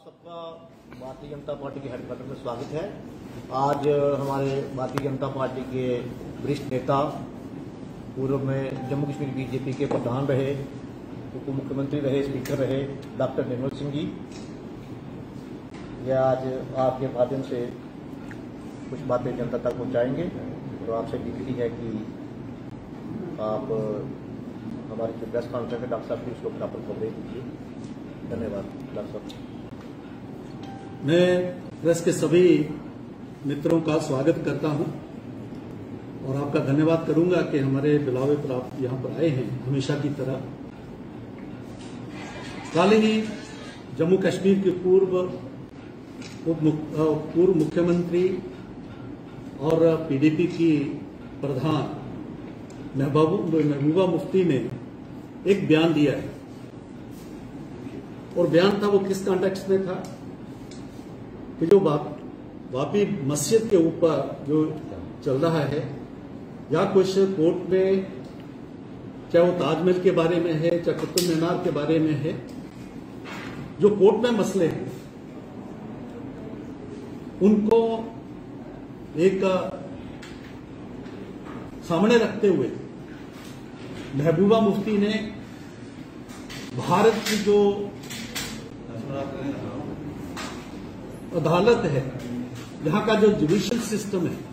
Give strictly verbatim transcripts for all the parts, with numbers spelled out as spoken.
सबका भारतीय जनता पार्टी के हेडक्वार्टर में स्वागत है। आज हमारे भारतीय जनता पार्टी के वरिष्ठ नेता, पूर्व में जम्मू कश्मीर बीजेपी के प्रधान रहे, उप मुख्यमंत्री रहे, स्पीकर रहे, डॉक्टर निर्मल सिंह जी, ये आज आपके माध्यम से कुछ बातें जनता तक पहुंचाएंगे। तो आपसे विनती है कि आप हमारी जो प्रेस कॉन्फ्रेंस है डॉक्टर साहब की उसको प्रॉपर कवरेज दीजिए। धन्यवाद डॉक्टर साहब। मैं प्रेस के सभी मित्रों का स्वागत करता हूं और आपका धन्यवाद करूंगा कि हमारे बुलावे पर आप यहां पर आए हैं हमेशा की तरह। हाल ही जम्मू कश्मीर के पूर्व उप पूर्व मुख्यमंत्री और पीडीपी की प्रधान महबूबा मुफ्ती ने एक बयान दिया है और बयान था वो किस कॉन्टेक्स्ट में था कि जो वापी मस्जिद के ऊपर जो चल रहा है या कुछ कोर्ट में, चाहे वो ताजमहल के बारे में है, चाहे कुतुब मीनार के बारे में है, जो कोर्ट में मसले हैं उनको एक सामने रखते हुए महबूबा मुफ्ती ने भारत की जो अदालत है, यहां का जो जुडिशियल सिस्टम है,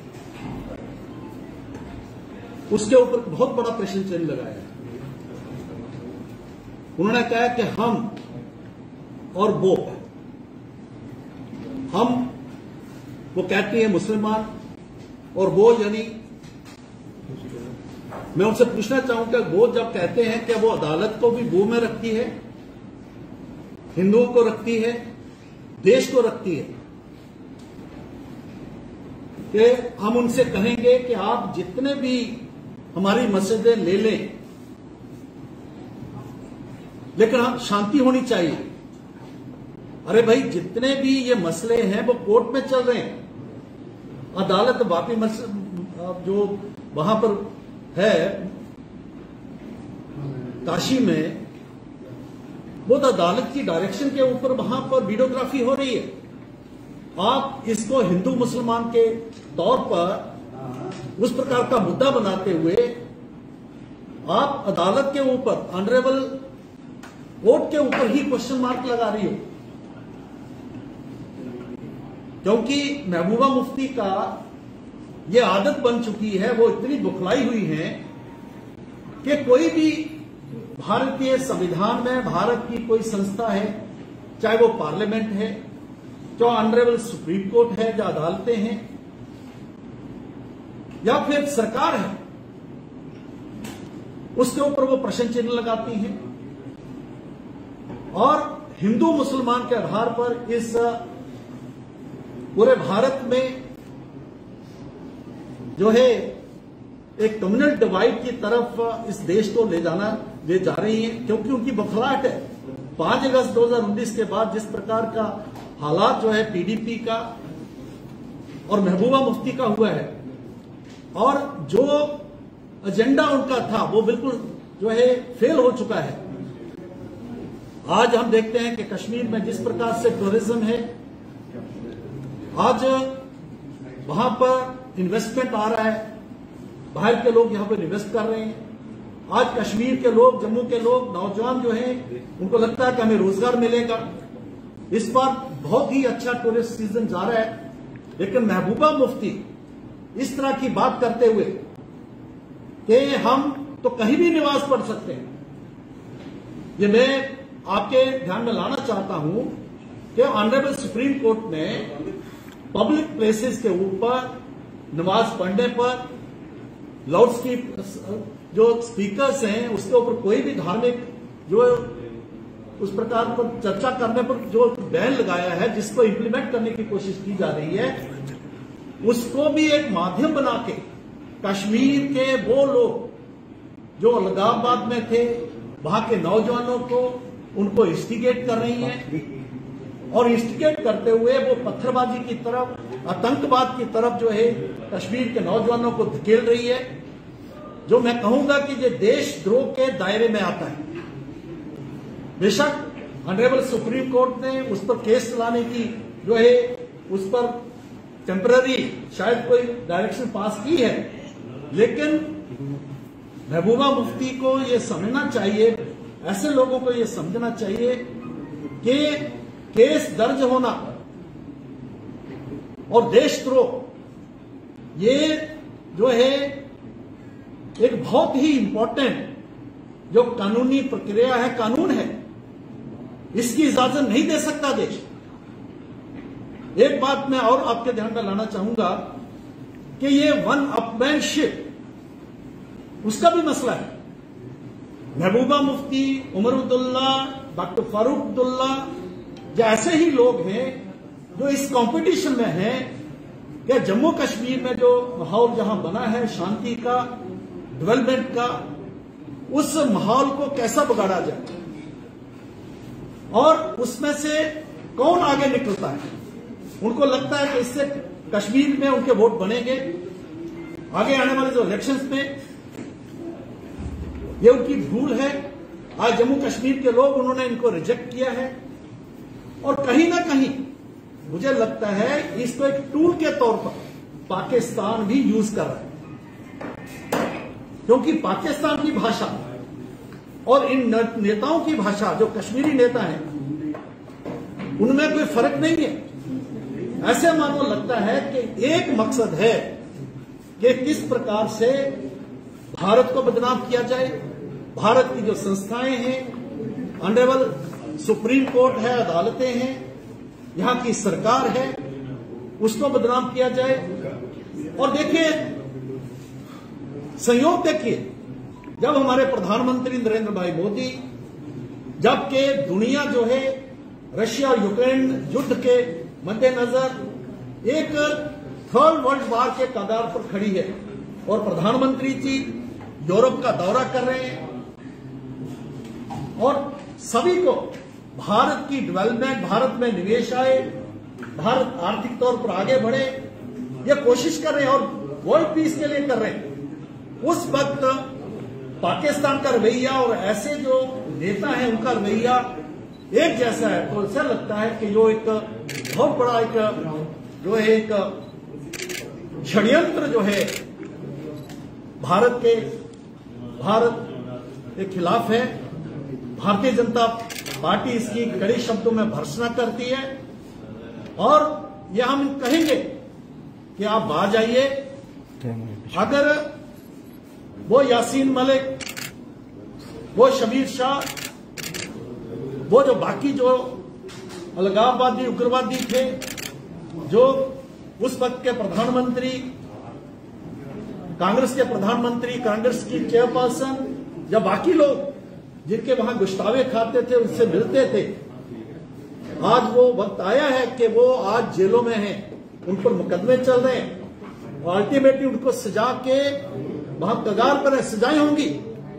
उसके ऊपर बहुत बड़ा प्रश्न चिन्ह लगाया है। उन्होंने कहा कि हम और वो हम वो कहती है मुसलमान और वो यानी मैं उनसे पूछना चाहूंगा, वो जब कहते हैं कि वो अदालत को भी वो में रखती है, हिंदुओं को रखती है, देश को रखती है, कि हम उनसे कहेंगे कि आप जितने भी हमारी मस्जिदें ले लें, लेकिन हम शांति होनी चाहिए। अरे भाई, जितने भी ये मसले हैं वो कोर्ट में चल रहे हैं। अदालत वापी मस्जिद जो वहां पर है काशी में, वो तो अदालत की डायरेक्शन के ऊपर वहां पर वीडियोग्राफी हो रही है। आप इसको हिंदू मुसलमान के तौर पर उस प्रकार का मुद्दा बनाते हुए आप अदालत के ऊपर, ऑनरेबल कोर्ट के ऊपर ही क्वेश्चन मार्क लगा रही हो, क्योंकि महबूबा मुफ्ती का ये आदत बन चुकी है, वो इतनी बुखलाई हुई है कि कोई भी भारतीय संविधान में भारत की कोई संस्था है, चाहे वो पार्लियामेंट है, चाहे ऑनरेबल सुप्रीम कोर्ट है, जो अदालतें हैं, या फिर सरकार है, उसके ऊपर वो प्रश्न चिन्ह लगाती हैं और हिंदू मुसलमान के आधार पर इस पूरे भारत में जो है एक कम्युनल डिवाइड की तरफ इस देश को ले जाना ले जा रही है, क्योंकि उनकी बखलाहट है। पांच अगस्त दो हजार उन्नीस के बाद जिस प्रकार का हालात जो है पीडीपी का और महबूबा मुफ्ती का हुआ है, और जो एजेंडा उनका था वो बिल्कुल जो है फेल हो चुका है। आज हम देखते हैं कि कश्मीर में जिस प्रकार से टूरिज्म है, आज वहां पर इन्वेस्टमेंट आ रहा है, बाहर के लोग यहां पर इन्वेस्ट कर रहे हैं। आज कश्मीर के लोग, जम्मू के लोग, नौजवान जो हैं, उनको लगता है कि हमें रोजगार मिलेगा। इस बार बहुत ही अच्छा टूरिस्ट सीजन जा रहा है, लेकिन महबूबा मुफ्ती इस तरह की बात करते हुए कि हम तो कहीं भी निवास पढ़ सकते हैं, ये मैं आपके ध्यान में लाना चाहता हूं कि ऑनरेबल सुप्रीम कोर्ट ने पब्लिक प्लेसेस के ऊपर नमाज पढ़ने पर लाउड स्पीकर जो स्पीकर्स हैं उसके ऊपर कोई भी धार्मिक जो उस प्रकार पर चर्चा करने पर जो बैन लगाया है, जिसको इंप्लीमेंट करने की कोशिश की जा रही है, उसको भी एक माध्यम बना के कश्मीर के वो लोग जो अलगाववाद में थे, वहां के नौजवानों को उनको इंस्टिगेट कर रही हैं और इंस्टिगेट करते हुए वो पत्थरबाजी की तरफ, आतंकवाद की तरफ जो है कश्मीर के नौजवानों को धकेल रही है, जो मैं कहूंगा कि ये देशद्रोह के दायरे में आता है। बेशक ऑनरेबल सुप्रीम कोर्ट ने उस पर केस चलाने की जो है उस पर टेम्पररी शायद कोई डायरेक्शन पास की है, लेकिन महबूबा मुफ्ती को ये समझना चाहिए, ऐसे लोगों को ये समझना चाहिए कि केस दर्ज होना और देशद्रोह ये जो है एक बहुत ही इंपॉर्टेंट जो कानूनी प्रक्रिया है, कानून है, इसकी इजाजत नहीं दे सकता देश। एक बात मैं और आपके ध्यान में लाना चाहूंगा कि ये वन अपमैनशिप उसका भी मसला है। महबूबा मुफ्ती, उमर अब्दुल्ला, डॉक्टर फारूक अब्दुल्ला जैसे ही लोग हैं जो इस कंपटीशन में हैं कि जम्मू कश्मीर में जो माहौल जहां बना है शांति का, डेवलपमेंट का, उस माहौल को कैसा बिगाड़ा जाए और उसमें से कौन आगे निकलता है। उनको लगता है कि इससे कश्मीर में उनके वोट बनेंगे, आगे आने वाले जो इलेक्शंस में, ये उनकी भूल है। आज जम्मू कश्मीर के लोग उन्होंने इनको रिजेक्ट किया है और कहीं ना कहीं मुझे लगता है इसको एक टूल के तौर पर पाकिस्तान भी यूज कर रहा है, क्योंकि पाकिस्तान की भाषा और इन नेताओं की भाषा जो कश्मीरी नेता हैं उनमें कोई फर्क नहीं है। ऐसे मानो लगता है कि एक मकसद है कि किस प्रकार से भारत को बदनाम किया जाए, भारत की जो संस्थाएं हैं, ऑनरेबल सुप्रीम कोर्ट है, अदालतें हैं, यहां की सरकार है, उसको बदनाम किया जाए। और देखिए, संयोग देखिए, जब हमारे प्रधानमंत्री नरेंद्र भाई मोदी, जबकि दुनिया जो है रशिया और यूक्रेन युद्ध के मद्देनजर एक थर्ड वर्ल्ड वार के कगार पर खड़ी है और प्रधानमंत्री जी यूरोप का दौरा कर रहे हैं और सभी को भारत की डेवलपमेंट, भारत में निवेश आए, भारत आर्थिक तौर पर आगे बढ़े, ये कोशिश कर रहे हैं और वर्ल्ड पीस के लिए कर रहे हैं। उस वक्त पाकिस्तान का रवैया और ऐसे जो नेता हैं उनका रवैया एक जैसा है, तो ऐसा लगता है कि जो एक बहुत बड़ा एक जो है एक षड्यंत्र जो है भारत के भारत के खिलाफ है। भारतीय जनता पार्टी इसकी कड़े शब्दों में भर्त्सना करती है और यह हम कहेंगे कि आप बाहर जाइए। अगर वो यासीन मलिक, वो शबीर शाह, वो जो बाकी जो अलगाववादी उग्रवादी थे, जो उस वक्त के प्रधानमंत्री, कांग्रेस के प्रधानमंत्री, कांग्रेस की चेयरपर्सन, या बाकी लोग जिनके वहां गुश्तावे खाते थे, उनसे मिलते थे, आज वो वक्त आया है कि वो आज जेलों में हैं, उन पर मुकदमे चल रहे हैं और अल्टीमेटली उनको सजा के वहां कगार पर सजाएं होंगी।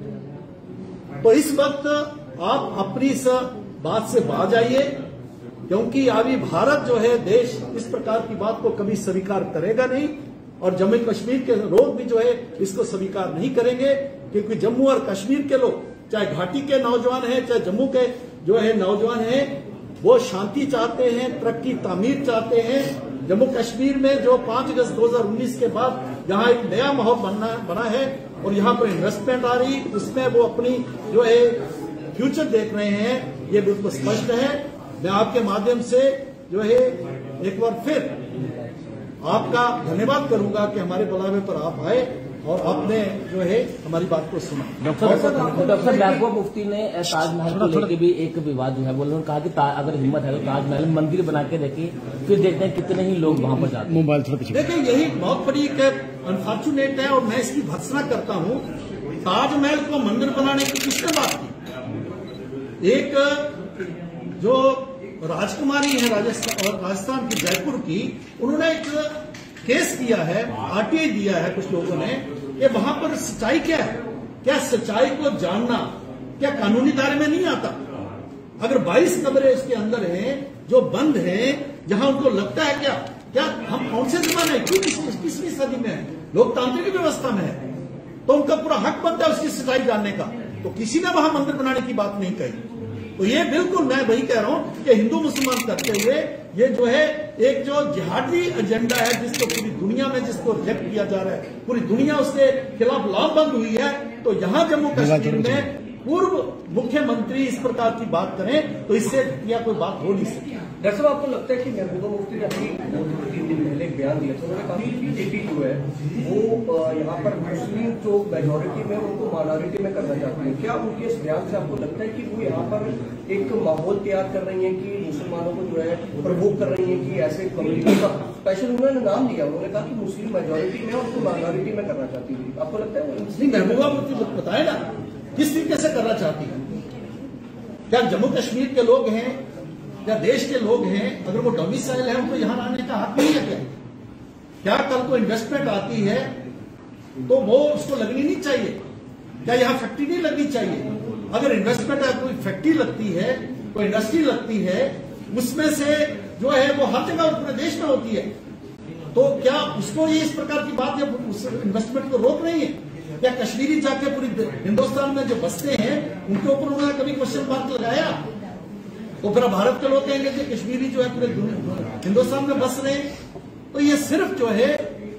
तो इस वक्त आप अपनी इस बात से बाज आइए, क्योंकि अभी भारत जो है देश इस प्रकार की बात को कभी स्वीकार करेगा नहीं और जम्मू कश्मीर के लोग भी जो है इसको स्वीकार नहीं करेंगे, क्योंकि जम्मू और कश्मीर के लोग, चाहे घाटी के नौजवान हैं, चाहे जम्मू के जो है नौजवान हैं, वो शांति चाहते हैं, तरक्की तामीर चाहते हैं। जम्मू कश्मीर में जो पांच अगस्त दो हजार उन्नीस के बाद जहां एक नया माहौल बनना बना है और यहां पर इन्वेस्टमेंट आ रही, उसमें वो अपनी जो है फ्यूचर देख रहे हैं, ये बिल्कुल स्पष्ट है। मैं आपके माध्यम से जो है एक बार फिर आपका धन्यवाद करूंगा कि हमारे बुलावे पर आप आए और आपने जो है हमारी बात को सुना। डॉक्टर डॉक्टर महबूबा मुफ्ती ने ताजमहल को लेकर भी एक विवाद जो है वो उन्होंने कहा कि अगर हिम्मत है तो ताजमहल मंदिर बना के देखिए, फिर देखते हैं कितने ही लोग वहां पर जाते हैं। मोबाइल देखिए, यही बहुत बड़ी अनफॉर्चुनेट है और मैं इसकी भर्त्सना करता हूं। ताजमहल को मंदिर बनाने की किसने बात की? एक जो राजकुमारी है राजस्थान और राजस्थान की जयपुर की, उन्होंने एक केस किया है, आरटीआई दिया है कुछ लोगों ने, कि वहां पर सच्चाई क्या है, क्या सच्चाई को जानना क्या कानूनी दायरे में नहीं आता? अगर बाईस कमरे इसके अंदर हैं जो बंद हैं, जहां उनको लगता है क्या क्या हम कौन से जमाने में, क्यों किसवीं सदी में है, लोकतांत्रिक व्यवस्था में है, तो उनका पूरा हक बनता है उसकी सच्चाई जानने का। तो किसी ने वहां मंदिर बनाने की बात नहीं कही। तो ये बिल्कुल मैं वही कह रहा हूं कि हिंदू मुसलमान करते हुए ये जो है एक जो जिहादी एजेंडा है जिसको पूरी दुनिया में जिसको रिजेक्ट किया जा रहा है, पूरी दुनिया उसके खिलाफ लामबंद हुई है। तो यहां जम्मू कश्मीर में पूर्व मुख्यमंत्री इस प्रकार की बात करें तो इससे या कोई बात हो नहीं सकती। डॉक्टर साहब, आपको लगता है कि महबूबा मुफ्ती ने अभी तीन दिन पहले एक बयान दिया था, उन्होंने कहा कि बीजेपी जो है वो यहाँ पर मुस्लिम जो मेजोरिटी में उनको माइनॉरिटी में करना चाहती है। क्या उनके इस बयान से आपको लगता है कि वो यहाँ पर एक माहौल तैयार कर रही है कि मुसलमानों को जो है प्रवोक कर रही है कि ऐसे कम्युनिटी का स्पेशल उन्होंने नाम दिया, उन्होंने कहा कि मुस्लिम मेजोरिटी में उनको माइनॉरिटी में करना चाहती है। आपको लगता है वो महबूबा मुफ्ती बताए ना किस तरीके से करना चाहती है? क्या जम्मू कश्मीर के लोग हैं या देश के लोग हैं, अगर वो डोमिसाइल है उनको यहां आने का हक नहीं है क्या? क्या कल को इन्वेस्टमेंट आती है तो वो उसको लगनी नहीं चाहिए? क्या यहां फैक्ट्री नहीं लगनी चाहिए? अगर इन्वेस्टमेंट कोई फैक्ट्री लगती है, कोई इंडस्ट्री लगती है, उसमें से जो है वो हर जगह पूरे देश में होती है, तो क्या उसको ये इस प्रकार की बात या उस इन्वेस्टमेंट को रोक नहीं है? या कश्मीरी जाके पूरी हिंदुस्तान में जो बसते हैं उनके ऊपर उन्होंने कभी क्वेश्चन मार्क लगाया? तो फिर भारत के लोग कहेंगे कि कश्मीरी जो है पूरे हिंदुस्तान में बस रहे। तो ये सिर्फ जो है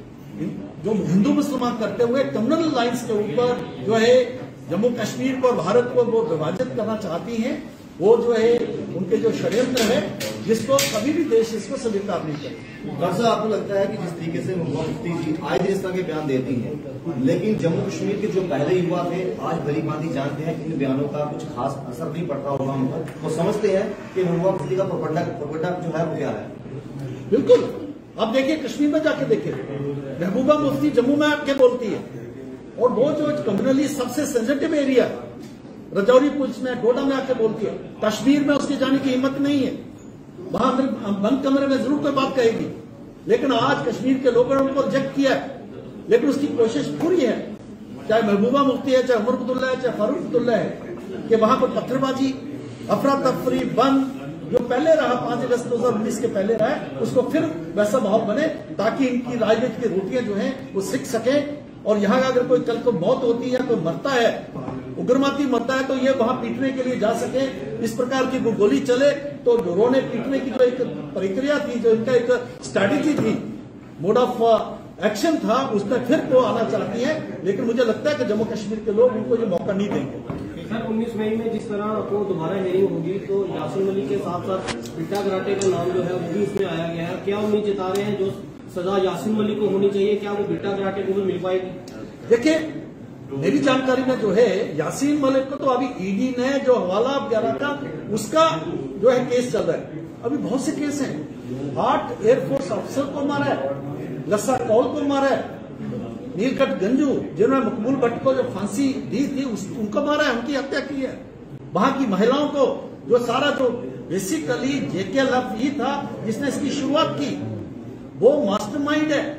जो हिंदू मुसलमान करते हुए कम्युनल लाइंस के ऊपर जो है जम्मू कश्मीर को और भारत को वो विभाजित करना चाहती हैं, वो जो है उनके जो षड्यंत्र है जिसको कभी भी देश इसको स्वीकार नहीं करे। डॉक्टर साहब, आपको लगता है कि जिस तरीके से महबूबा मुफ्ती जी आज इस तरह के बयान देती हैं, लेकिन जम्मू कश्मीर के जो पहले युवा थे आज भली भांति जानते हैं कि इन बयानों का कुछ खास असर नहीं पड़ता होगा उन पर, वो समझते हैं कि महबूबा मुफ्ती का प्रोपेगेंडा जो है वो क्या है? बिल्कुल। अब देखिए कश्मीर में जाके देखिए, महबूबा मुफ्ती जम्मू में आके बोलती है और वो जो कम्युनली सबसे सेंसिटिव एरिया रजौरी पुंछ में डोडा में आके बोलती है। कश्मीर में उसके जाने की हिम्मत नहीं है, वहां बंद कमरे में जरूर कोई बात कहेगी, लेकिन आज कश्मीर के लोगों ने उनको रिजेक्ट किया है। लेकिन उसकी कोशिश पूरी है, चाहे महबूबा मुफ्ती है, चाहे उमर अब्दुल्ला है, चाहे फारूक अब्दुल्ला है, कि वहां पर पत्थरबाजी, अफरा तफरी, बंद जो पहले रहा पांच अगस्त दो हजार उन्नीस के पहले रहा है, उसको फिर वैसा माहौल बने ताकि इनकी राजनीति की रोटियां जो है वो सीख सके। और यहाँ अगर कोई कल को मौत होती है, कोई मरता है, उग्रवादी मरता है, तो ये वहां पीटने के लिए जा सके, इस प्रकार की गोली चले। तो रोने पीटने की जो एक प्रक्रिया थी, जो इनका एक स्ट्रैटेजी थी, मोड ऑफ एक्शन था, उसमें फिर वो आना चाहती है। लेकिन मुझे लगता है कि जम्मू कश्मीर के लोग उनको ये मौका नहीं देंगे। सर, उन्नीस मई में जिस तरह आपको दोबारा हेयरिंग होगी तो यासीन मलिक के साथ साथ बिट्टा कराटे का नाम जो है वो भी इसमें आया गया है। क्या उम्मीद जता रहे हैं जो सजा यासीन मलिक को होनी चाहिए, क्या वो बिट्टा कराटे को भी मिल पाएगी? देखिए, मेरी जानकारी में जो है यासीन मलिक को तो अभी ईडी ने जो हवाला वगैरह का उसका जो है केस चल रहा है। अभी बहुत से केस हैं। आठ एयरफोर्स अफसर को मारा है, लस्सा कौल को मारा है, नीलकंठ गंजू जिन्होंने मकबूल भट्ट को जो फांसी दी थी उस, उनको मारा है, उनकी हत्या की है। वहां की महिलाओं को जो सारा जो बेसिकली जेके एल एफ था जिसने इसकी शुरुआत की, वो मास्टरमाइंड है।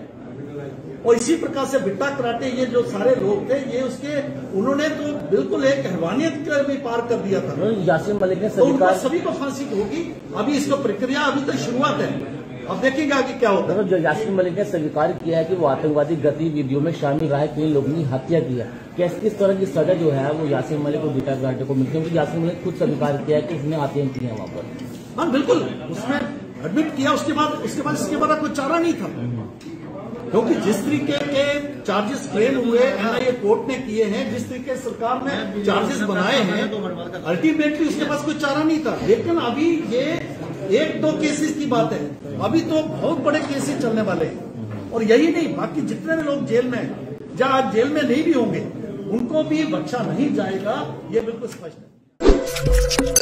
और इसी प्रकार से बिट्टा कराटे ये जो सारे लोग थे, ये उसके उन्होंने तो बिल्कुल एक हैवानियत में पार कर दिया था। यासीन मलिक ने तो उनको सभी को फांसी होगी। अभी इसका प्रक्रिया अभी तो शुरुआत है, अब देखेंगे आगे क्या होता है। जो यासीन मलिक ने स्वीकार किया है कि वो आतंकवादी गतिविधियों में शामिल रहा है, कई लोगों की हत्या की है, कैसे किस तरह की सजा जो है वो यासीन मलिक को बिट्टा कराटे को मिलती है? क्योंकि यासीन मलिक खुद स्वीकार किया है कि उसने हत्या की है वहां पर। हाँ बिल्कुल, उसने एडमिट किया। उसके बाद उसके बाद इसके बाद कोई चारा नहीं था, क्योंकि जिस तरीके के चार्जेस क्लेम हुए एनआईए कोर्ट ने किए हैं, जिस तरीके सरकार ने चार्जेस बनाए हैं, अल्टीमेटली उसके पास कोई चारा नहीं था। लेकिन अभी ये एक दो केसेस की बात है, अभी तो बहुत बड़े केसेस चलने वाले हैं। और यही नहीं, बाकी जितने भी लोग जेल में हैं या आज जेल में नहीं भी होंगे, उनको भी बख्शा नहीं जाएगा, ये बिल्कुल स्पष्ट है।